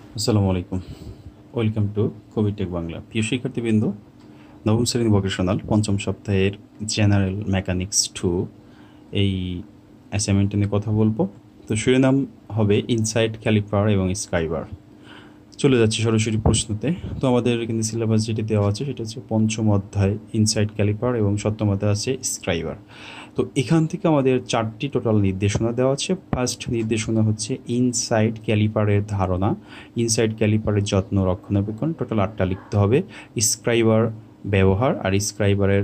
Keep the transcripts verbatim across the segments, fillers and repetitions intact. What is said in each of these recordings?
আসসালামু আলাইকুম। Welcome to Kabir tech Bangla. প্রিয় শিক্ষার্থীবৃন্দ, নবম শ্রেণী ভোকেশনাল পঞ্চম সপ্তাহের জেনারেল মেকানিক্স টু এই অ্যাসাইনমেন্ট নিয়ে কথা বলবো। তো শিরোনাম হবে ইনসাইড ক্যালিপার এবং স্ক্রাইবার। চলে যাচ্ছে সরাসরি প্রশ্নতে। তো আমাদের কিন্তু সিলেবাস যেটি দেওয়া আছে সেটা হচ্ছে পঞ্চম অধ্যায় ইনসাইড ক্যালিপার এবং সপ্তম অধ্যায় আছে স্ক্রাইবার। তো এখান থেকে আমাদের চারটি টোটাল নির্দেশনা দেওয়া আছে। ফার্স্ট নির্দেশনা হচ্ছে ইনসাইড ক্যালিপারের ধারণা, ইনসাইড ক্যালিপারের যত্ন রক্ষণাবেক্ষণ, টোটাল আটটা লিখতে হবে। স্ক্রাইবার ব্যবহার আর স্ক্রাইবারের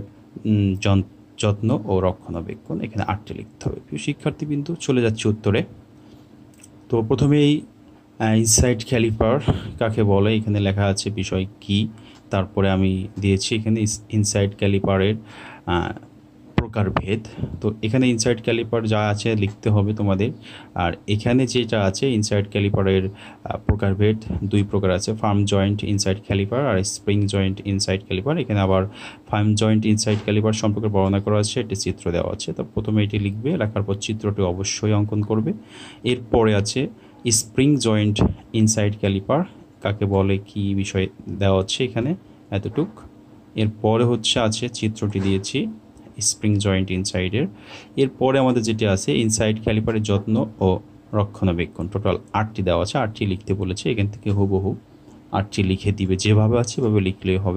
যত্ন ও রক্ষণাবেক্ষণ, এখানে আটটি লিখতে হবে। প্রিয় শিক্ষার্থীবৃন্দ, চলে যাচ্ছে উত্তরে। তো প্রথমেই ইনসাইড ক্যালিপার কাকে বলে এখানে লেখা আছে বিষয় কি, তারপরে আমি দিয়েছি এখানে ইনসাইড ক্যালিপারের প্রকারভেদ। তো এখানে ইনসাইড ক্যালিপার যা আছে লিখতে হবে তোমাদের। আর এখানে যেটা আছে ইনসাইড ক্যালিপারের প্রকারভেদ দুই প্রকার আছে, ফার্ম জয়েন্ট ইনসাইড ক্যালিপার আর স্প্রিং জয়েন্ট ইনসাইড ক্যালিপার। এখানে আবার ফার্ম জয়েন্ট ইনসাইড ক্যালিপার সম্পর্কে বর্ণনা করা আছে, একটি চিত্র দেওয়া আছে। তো প্রথমে এটি লিখবে, লেখার পর চিত্রটি অবশ্যই অঙ্কন করবে। এরপরে আছে স্প্রিং জয়েন্ট ইনসাইড ক্যালিপার কাকে বলে, কি বিষয় দেওয়া হচ্ছে এখানে এতটুক। এরপরে হচ্ছে আছে চিত্রটি দিয়েছি স্প্রিং জয়েন্ট ইনসাইডের। এরপরে আমাদের যেটি আছে ইনসাইড ক্যালিপারের যত্ন ও রক্ষণাবেক্ষণ, টোটাল আটটি দেওয়া আছে, আটটি লিখতে বলেছে। এখান থেকে হুবহু আটটি লিখে দিবে, যেভাবে আছে সেভাবে লিখলেই হবে।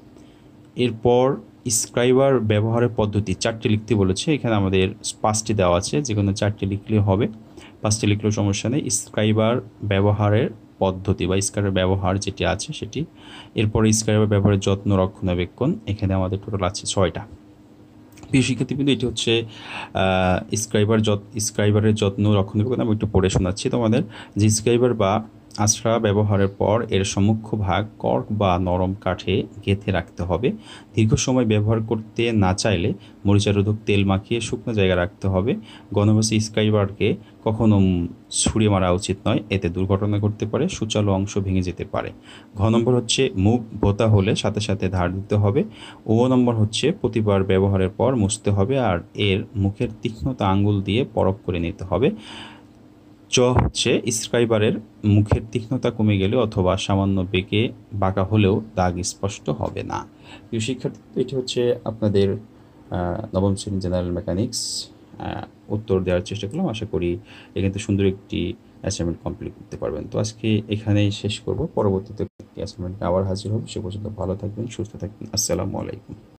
এরপর স্ক্রাইবার ব্যবহারের পদ্ধতি চারটি লিখতে বলেছে, এখানে আমাদের পাঁচটি দেওয়া আছে, যে কোনো চারটি লিখলেও হবে, পাঁচটি লিখলেও সমস্যা নেই। স্ক্রাইবার ব্যবহারের পদ্ধতি বা স্ক্রাইবার ব্যবহার যেটি আছে সেটি। এরপরে স্ক্রাইবার ব্যবহারের যত্ন রক্ষণাবেক্ষণ, এখানে আমাদের টোটাল আছে ছয়টা। প্রিয় শিক্ষার্থীবৃন্দ, এটি হচ্ছে স্ক্রাইবার যত স্ক্রাইবারের যত্ন রক্ষণাবেক্ষণ। আমি একটু পড়ে শোনাচ্ছি তোমাদের। যে স্ক্রাইবার বা আশ্রা ব্যবহারের পর এর সম্মুখ ভাগ কর্ক বা নরম কাঠে গেঁথে রাখতে হবে। দীর্ঘ সময় ব্যবহার করতে না চাইলে মরিচারোধক তেল মাখিয়ে শুকনো জায়গায় রাখতে হবে। গণবাসী স্ক্রাইবারকে কখনো ছুঁড়ে মারা উচিত নয়, এতে দুর্ঘটনা ঘটতে পারে, সূচালো অংশ ভেঙে যেতে পারে। ঘ নম্বর হচ্ছে মুখ ভোঁতা হলে সাথে সাথে ধার দিতে হবে। ও নম্বর হচ্ছে প্রতিবার ব্যবহারের পর মুছতে হবে আর এর মুখের তীক্ষ্ণতা আঙ্গুল দিয়ে পরখ করে নিতে হবে। চ হচ্ছে স্ক্রাইবারের মুখের তীক্ষ্ণতা কমে গেলে অথবা সামান্য বেঁকে বাঁকা হলেও দাগ স্পষ্ট হবে না। প্রিয় শিক্ষার্থী, এটি হচ্ছে আপনাদের নবম শ্রেণী জেনারেল মেকানিক্স উত্তর দেওয়ার চেষ্টা করলাম। আশা করি এখানে সুন্দর একটি অ্যাসাইনমেন্ট কমপ্লিট করতে পারবেন। তো আজকে এখানেই শেষ করব, পরবর্তীতে অ্যাসাইনমেন্ট আবার হাজির হব। সে পর্যন্ত ভালো থাকবেন, সুস্থ থাকবেন। আসসালামু আলাইকুম।